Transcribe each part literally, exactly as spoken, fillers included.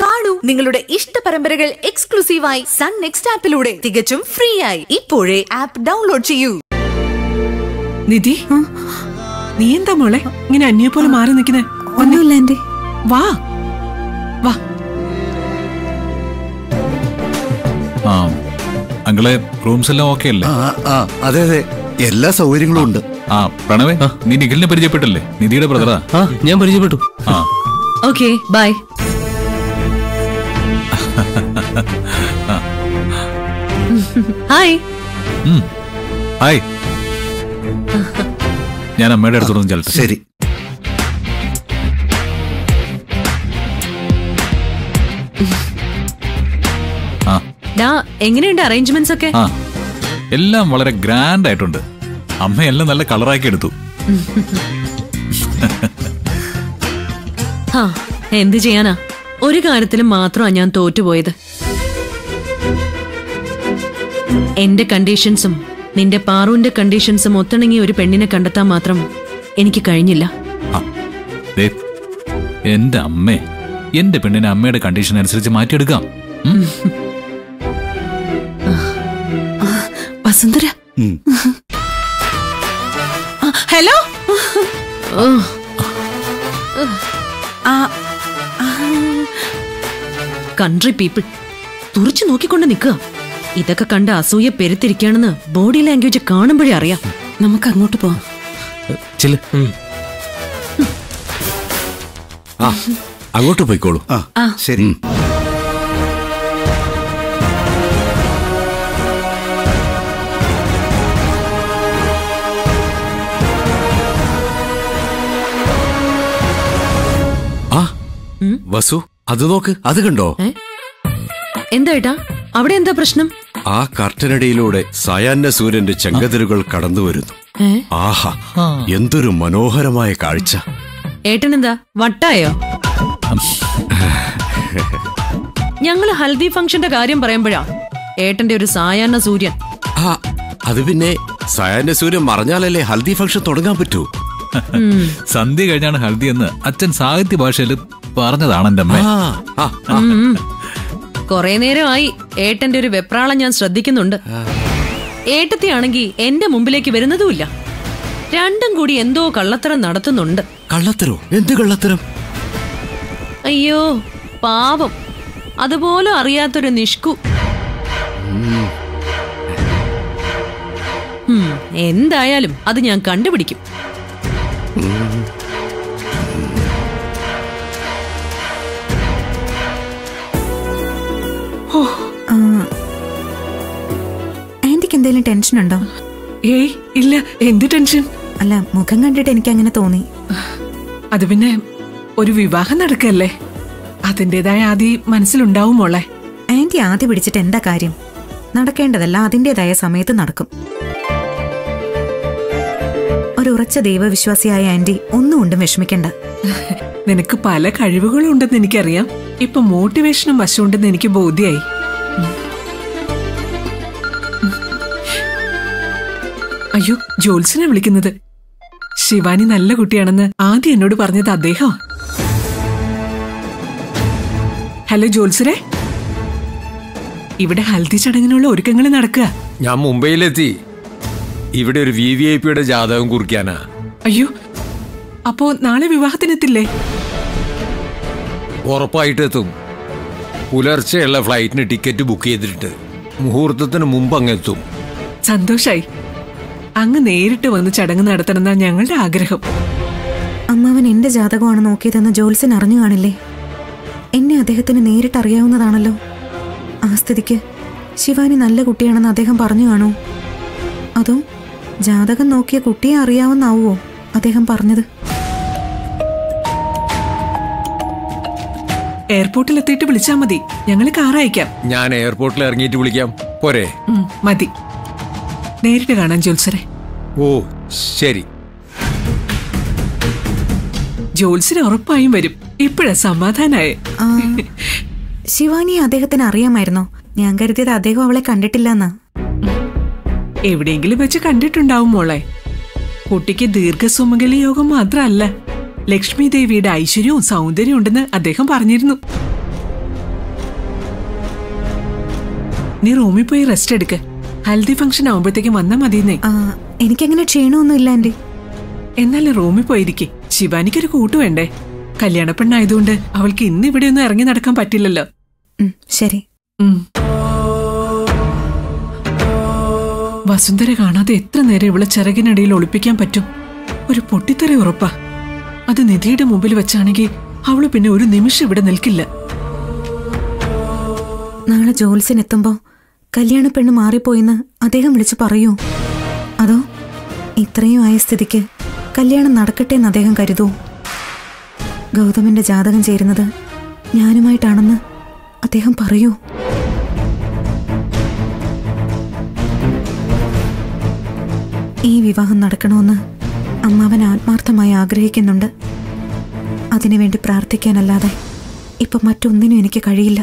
കാണൂ നിങ്ങളുടെ ഇഷ്ട പരമ്പരകൾ എക്സ്ക്ലൂസീവായി സൺ നെക്സ്റ്റ് ആപ്പിലൂടെ തികച്ചും ഫ്രീ ആയി. ഇപ്പോഴേ ആപ്പ് ഡൗൺലോഡ് ചെയ്യൂ. നിധി, നീ എന്താ മോളെ ഇങ്ങനെ അന്യെ പോലെ മാറി നിൽക്കുന്നേ? ഒന്നുമില്ല ആന്റി. വാ വാ. ആ അങ്കിളെ, റൂംസ് എല്ലാം ഓക്കെ അല്ലേ? അതെ അതെ, എല്ലാ സൗകര്യങ്ങളും ഉണ്ട്. ആ പ്രണവേ, നീ നിഖിലിനെ പരിചയപ്പെട്ടല്ലേ? നിധിയുടെ ബ്രദറാ. ഞാൻ പരിചയപ്പെട്ടു. ആ ഓക്കെ ബൈ. ഹായ്. ഹായ്. ഞാൻ അമ്മയുടെ അടുത്തോടൊന്നും ചെല്ലട്ടെ. ശരി. എങ്ങനെയുണ്ട് അറേഞ്ച്മെന്റ്സ് ഒക്കെ? ആ എല്ലാം വളരെ ഗ്രാൻഡ് ആയിട്ടുണ്ട്. അമ്മയെല്ലാം നല്ല കളറാക്കി എടുത്തു. എന്ത് ചെയ്യാനാ, ഒരു കാര്യത്തിലും മാത്രമാ ഞാൻ തോറ്റുപോയത്. എന്റെ കണ്ടീഷൻസും നിന്റെ പാറുവിന്റെ കണ്ടീഷൻസും ഒത്തിണങ്ങി ഒരു പെണ്ണിനെ കണ്ടെത്താൻ മാത്രം എനിക്ക് കഴിഞ്ഞില്ല. എന്റെ അമ്മേ, എന്റെ പെണ്ണിനെ അമ്മയുടെ കണ്ടീഷൻ അനുസരിച്ച് മാറ്റിയെടുക്കാം. വസുന്ധര, ഹലോ. കൺട്രി പീപ്പിൾ തുറച്ചു നോക്കിക്കൊണ്ട് നിൽക്കുക. ഇതൊക്കെ കണ്ട് അസൂയ പെരുത്തിരിക്കുകയാണെന്ന് ബോഡി ലാംഗ്വേജ് കാണുമ്പോഴേ അറിയാം. നമുക്ക് അങ്ങോട്ട് പോവാം. അങ്ങോട്ട് പോയിക്കോളൂ. ആ ശരി. വസു, അത് നോക്ക്, അത് കണ്ടോ? എന്താ ഏട്ടാ, അവിടെ എന്താ പ്രശ്നം? ആ കർട്ടനടിയിലൂടെ സായാഹ്ന സൂര്യന്റെ ചെങ്കതിരുകൾ കടന്നു വരുന്നു. ആഹാ, എന്തൊരു മനോഹരമായ കാഴ്ച. ഏട്ടനെന്താ വട്ടായോ? ഞങ്ങള് ഹൽദി ഫംഗ്ഷന്റെ കാര്യം പറയുമ്പോഴാ ഏട്ടന്റെ ഒരു സായാഹ്ന സൂര്യൻ. ആ അത് പിന്നെ സായാഹ്ന സൂര്യൻ മറഞ്ഞാലല്ലേ ഹൽദി ഫംഗ്ഷൻ തുടങ്ങാൻ പറ്റൂ. സന്ധ്യ കഴിഞ്ഞാണ് ഹൽദി എന്ന് അച്ഛൻ സാഹിത്യ ഭാഷയിൽ പറഞ്ഞതാണ് എന്റെ അമ്മ. കൊറേ നേരമായി ഏട്ടന്റെ ഒരു വെപ്രാളം ഞാൻ ശ്രദ്ധിക്കുന്നുണ്ട്. ഏട്ടത്തിയാണെങ്കി എന്റെ മുമ്പിലേക്ക് വരുന്നതുമില്ല. രണ്ടും കൂടി എന്തോ കള്ളത്തരം നടത്തുന്നുണ്ട്. കള്ളത്തരോ? എന്ത് കള്ളത്തരം? അയ്യോ പാവം, അതുപോലും അറിയാത്തൊരു നിഷ്കു. എന്തായാലും അത് ഞാൻ കണ്ടുപിടിക്കും. ആന്റിക്ക് എന്തെങ്കിലും ടെൻഷൻ ഉണ്ടോ? ഏയ് ഇല്ല. എന്ത് ടെൻഷൻ? അല്ല, മുഖം കണ്ടിട്ട് എനിക്ക് അങ്ങനെ തോന്നി. അത് പിന്നെ ഒരു വിവാഹം നടക്കല്ലേ, അതിന്റേതായ ആദി മനസ്സിലുണ്ടാവും മോളെ. ആന്റി ആദ്യ പിടിച്ചിട്ട് എന്താ കാര്യം? നടക്കേണ്ടതല്ല അതിന്റേതായ സമയത്ത് നടക്കും. ഒരു ഉറച്ച ദൈവവിശ്വാസിയായ ആന്റി ഒന്നും കൊണ്ടും വിഷമിക്കണ്ട. നിനക്ക് പല കഴിവുകളും ഉണ്ടെന്ന് എനിക്കറിയാം. ഇപ്പൊ മോട്ടിവേഷനും വശമുണ്ടെന്ന് എനിക്ക് ബോധ്യായി. അയ്യോ, ജോത്സനെ വിളിക്കുന്നത്. ശിവാനി നല്ല കുട്ടിയാണെന്ന് ആദ്യം എന്നോട് പറഞ്ഞത് അദ്ദേഹം. ഹലോ ജോത്സരെ, ഇവിടെ ഹൽദി ചടങ്ങിനുള്ള ഒരുക്കങ്ങൾ നടക്കുക. ഞാൻ മുംബൈയിലെത്തി. ഇവിടെ ഒരു വി വി ഐ പിയുടെ ജാതകം കുറിക്കാനാ. അയ്യോ, അപ്പോ നാളെ വിവാഹത്തിനെത്തില്ലേ? ഉറപ്പായിട്ടെത്തും. പുലർച്ചെയുള്ള ഫ്ലൈറ്റിന് ടിക്കറ്റ് ബുക്ക് ചെയ്തിട്ട് മുഹൂർത്തത്തിന് മുമ്പ് അങ്ങെത്തും. സന്തോഷായി. അങ്ങ് നേരിട്ട് വന്ന് ചടങ്ങ് നടത്തണമെന്നാ ഞങ്ങളുടെ ആഗ്രഹം. അമ്മാവൻ എന്റെ ജാതകമാണ് നോക്കിയതെന്ന് ജോത്സൻ അറിഞ്ഞു കാണില്ലേ? എന്നെ അദ്ദേഹത്തിന് നേരിട്ട് അറിയാവുന്നതാണല്ലോ. ആ സ്ഥിതിക്ക് ശിവാനി നല്ല കുട്ടിയാണെന്ന് അദ്ദേഹം പറഞ്ഞു കാണൂ? അതോ ജാതകം നോക്കിയ കുട്ടിയെ അറിയാവുന്നാവോ അദ്ദേഹം പറഞ്ഞത്? എയർപോർട്ടിൽ എത്തിയിട്ട് വിളിച്ചാ മതി. ഞങ്ങള് കാർ അയക്കാം. ഞാൻ എയർപോർട്ടിൽ ഇറങ്ങിയിട്ട് വിളിക്കാം പോരെ? മതി. നേരിട്ട് കാണാൻ ജോത്സരെ. ഓ ശരി. ജോത്സര് ഉറപ്പായും വരും. ഇപ്പഴാ സമാധാനായേ. ശിവാനിയെ അദ്ദേഹത്തിന് അറിയാമായിരുന്നോ? ഞാൻ കരുതിയത് അദ്ദേഹം അവളെ കണ്ടിട്ടില്ലെന്നാ. എവിടെയെങ്കിലും വെച്ച് കണ്ടിട്ടുണ്ടാവും മോളെ. കുട്ടിക്ക് ദീർഘസുമംഗലി യോഗം മാത്രമല്ല, ലക്ഷ്മി ദേവിയുടെ ഐശ്വര്യവും സൗന്ദര്യവും ഉണ്ടെന്ന് അദ്ദേഹം പറഞ്ഞിരുന്നു. നീ റൂമിൽ പോയി റെസ്റ്റ് എടുക്ക. ഹൽദി ഫംഗ്ഷൻ ആവുമ്പോഴത്തേക്കും വന്നാ മതിയെന്നേ. ആ, എനിക്കങ്ങനെ ക്ഷീണമൊന്നും ഇല്ല ആന്റി. എന്നാലും റൂമിൽ പോയിരിക്കെ. ശിവാനിക്കൊരു കൂട്ട് വേണ്ടേ? കല്യാണ പെണ്ണായതുകൊണ്ട് അവൾക്ക് ഇന്ന് ഇവിടെ ഒന്നും ഇറങ്ങി നടക്കാൻ പറ്റില്ലല്ലോ. ശരി. വസുന്ധര കാണാതെ എത്ര നേരം ഇവിടെ ചിറകിനിടയിൽ ഒളിപ്പിക്കാൻ പറ്റും? ഒരു പൊട്ടിത്തെറി ഉറപ്പാ. അത് നിധിയുടെ മുമ്പിൽ വെച്ചാണെങ്കിൽ അവള് പിന്നെ ഒരു നിമിഷം ഇവിടെ നിൽക്കില്ല. നാളെ ജോത്സ്യനെത്തുമ്പോ കല്യാണ പെണ്ണ് മാറിപ്പോയിന്ന് അദ്ദേഹം വിളിച്ചു പറയൂ? അതോ ഇത്രയും ആയ സ്ഥിതിക്ക് കല്യാണം നടക്കട്ടെ എന്ന് അദ്ദേഹം കരുതൂ? ഗൗതമിന്റെ ജാതകം ചേരുന്നത് ഞാനുമായിട്ടാണെന്ന് അദ്ദേഹം പറയൂ? ഈ വിവാഹം നടക്കണമെന്ന് അമ്മാവൻ ആത്മാർത്ഥമായി ആഗ്രഹിക്കുന്നുണ്ട്. അതിനുവേണ്ടി പ്രാർത്ഥിക്കാനല്ലാതെ ഇപ്പൊ മറ്റൊന്നിനും എനിക്ക് കഴിയില്ല.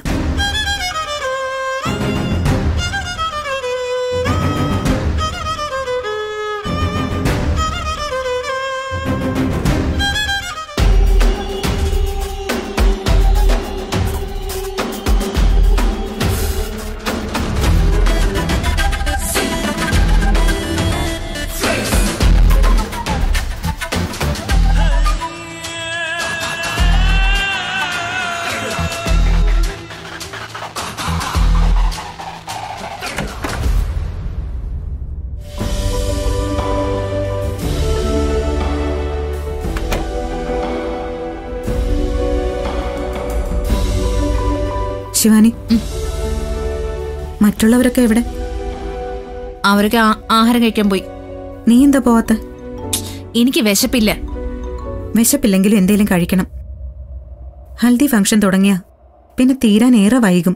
ശിവാനി, മറ്റുള്ളവരൊക്കെ എവിടെ? അവരൊക്കെ ആഹാരം കഴിക്കാൻ പോയി. നീ എന്താ പോവാത്ത? എനിക്ക് വിശപ്പില്ല. വിശപ്പില്ലെങ്കിലും എന്തേലും കഴിക്കണം. ഹൽദി ഫംഗ്ഷൻ തുടങ്ങിയ പിന്നെ തീരാൻ ഏറെ വൈകും.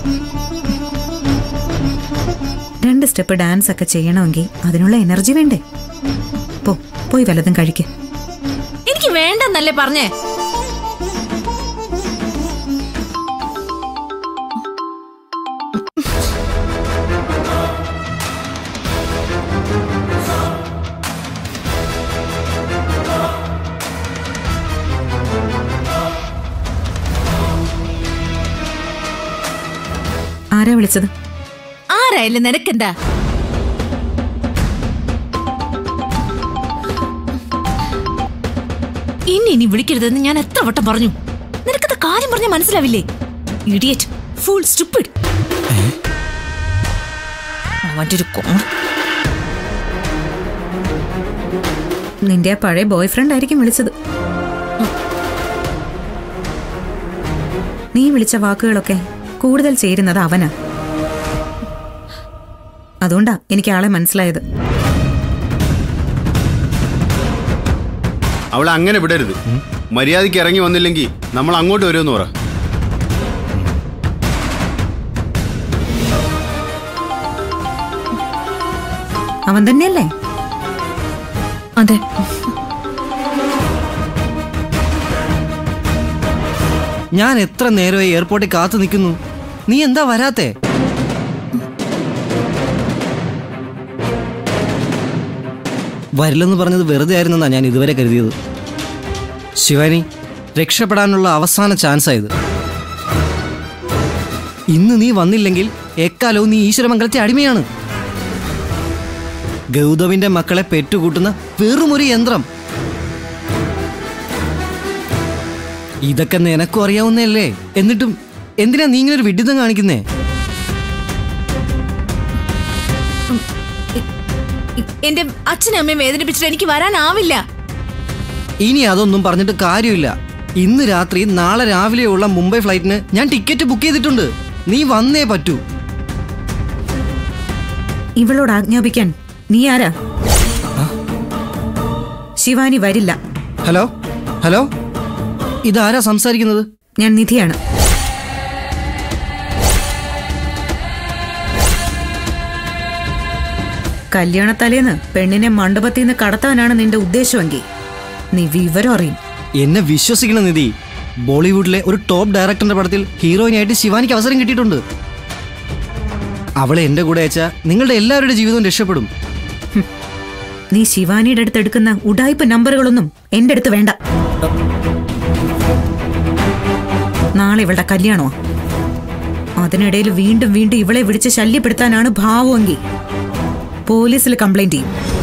രണ്ട് സ്റ്റെപ്പ് ഡാൻസ് ഒക്കെ ചെയ്യണമെങ്കിൽ അതിനുള്ള എനർജി വേണ്ടേ? പോ, പോയി വല്ലതും കഴിക്ക. എനിക്ക് വേണ്ടെന്നല്ലേ പറഞ്ഞേ? ആരാ വിളിച്ചത്? ആരായാലും നിനക്കെന്താ? ഇനി ഇനി വിളിക്കരുതെന്ന് ഞാൻ എത്ര വട്ടം പറഞ്ഞു. നിനക്കത് കാര്യം പറഞ്ഞാൽ മനസ്സിലാവില്ലേ? Idiot, full stupid. അവന്റെ ഒരു കോൺ. നിന്റെ ആ പഴയ ബോയ് ഫ്രണ്ട് ആയിരിക്കും വിളിച്ചത്. നീ വിളിച്ച വാക്കുകളൊക്കെ കൂടുതൽ ചേരുന്നത് അവനാ. അതുകൊണ്ടാ എനിക്ക് ആളെ മനസ്സിലായത്. അവളെ അങ്ങനെ വിടരുത്. മര്യാദയ്ക്ക് ഇറങ്ങി വന്നില്ലെങ്കിൽ നമ്മൾ അങ്ങോട്ട് വരുമെന്ന് പറ. അവൻ തന്നെയല്ലേ? അതെ. ഞാൻ എത്ര നേരമായി എയർപോർട്ടിൽ കാത്തു നിൽക്കുന്നു. നീ എന്താ വരാത്തെ? വരില്ലെന്ന് പറഞ്ഞത് വെറുതെ ആയിരുന്നെന്നാ ഞാൻ ഇതുവരെ കരുതിയത്. ശിവാനി, രക്ഷപ്പെടാനുള്ള അവസാന ചാൻസ് ആയത്. ഇന്ന് നീ വന്നില്ലെങ്കിൽ എക്കാലവും നീ ഈശ്വരമംഗലത്തെ അടിമയാണ്. ഗൗതമിന്റെ മക്കളെ പെറ്റുകൂട്ടുന്ന വെറുമൊരു യന്ത്രം. ഇതൊക്കെ നിനക്കും അറിയാവുന്നല്ലേ? എന്നിട്ടും എന്തിനാ നീ ഇങ്ങനെ ഒരു വിഡിതം കാണിക്കുന്നേ? എന്റെ അച്ഛനും അമ്മയും വേദനിപ്പിച്ചിട്ട് എനിക്ക് വരാനാവില്ല. ഇനി അതൊന്നും പറഞ്ഞിട്ട് കാര്യമില്ല. ഇന്ന് രാത്രി നാളെ രാവിലെയുള്ള മുംബൈ ഫ്ലൈറ്റിന് ഞാൻ ടിക്കറ്റ് ബുക്ക് ചെയ്തിട്ടുണ്ട്. നീ വന്നേ പറ്റൂ. ഇവളോട് ആജ്ഞാപിക്കാൻ നീ ആരാ? ശിവാനി വരില്ല. ഹലോ ഹലോ, ഇതാരാ സംസാരിക്കുന്നത്? ഞാൻ നിധിയാണ്. കല്യാണത്തലേന്ന് പെണ്ണിനെ മണ്ഡപത്തിൽ നിന്ന് കടത്താനാണ് നിന്റെ ഉദ്ദേശമെങ്കിൽ നീ വിവരം അറിയും. എന്നെ വിശ്വസിക്കണം നിധി. ബോളിവുഡിലെ ഒരു ടോപ്പ് ഡയറക്ടറിന്റെ പടത്തിൽ ഹീറോയിനായിട്ട് ശിവാനിക്ക് അവസരം കിട്ടിയിട്ടുണ്ട്. അവളെ എന്റെ കൂടെ അയച്ചാൽ നിങ്ങളുടെ എല്ലാവരുടെ ജീവിതവും രക്ഷപ്പെടും. നീ ശിവാനിയുടെ അടുത്ത് എടുക്കുന്ന ഉഡായിപ്പ് നമ്പറുകളൊന്നും എന്റെ അടുത്ത് വേണ്ട. നാളെ ഇവളുടെ കല്യാണോ? അതിനിടയിൽ വീണ്ടും വീണ്ടും ഇവളെ വിളിച്ച് ശല്യപ്പെടുത്താനാണ് ഭാവമെങ്കിൽ പോലീസിൽ കംപ്ലൈന്റ് ചെയ്യും.